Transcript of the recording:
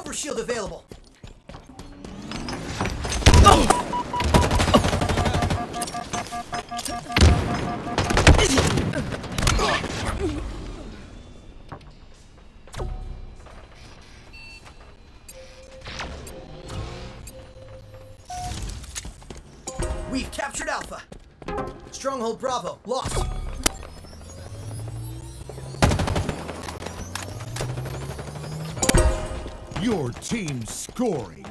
Super shield available. We've captured Alpha. Stronghold Bravo, lost. Your team's scoring.